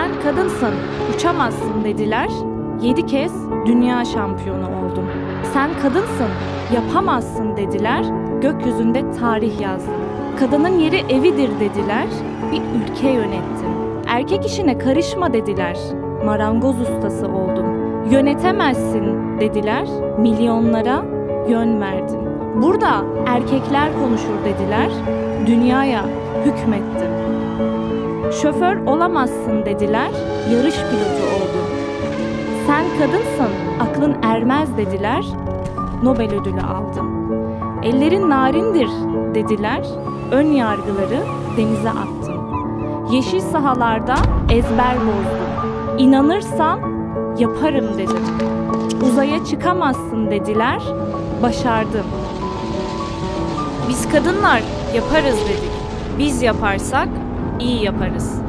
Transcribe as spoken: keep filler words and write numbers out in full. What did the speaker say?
Sen kadınsın, uçamazsın dediler. Yedi kez dünya şampiyonu oldum. Sen kadınsın, yapamazsın dediler. Gökyüzünde tarih yazdım. Kadının yeri evidir dediler. Bir ülke yönettim. Erkek işine karışma dediler. Marangoz ustası oldum. Yönetemezsin dediler. Milyonlara yön verdim. Burada erkekler konuşur dediler. Dünyaya hükmettim. Şoför olamazsın dediler. Yarış pilotu oldum. Sen kadınsın, aklın ermez dediler. Nobel ödülü aldım. Ellerin narindir dediler. Ön yargıları denize attım. Yeşil sahalarda ezber bozdum. İnanırsan yaparım dedim. Uzaya çıkamazsın dediler. Başardım. Biz kadınlar yaparız dedik. Biz yaparsak iyi yaparız.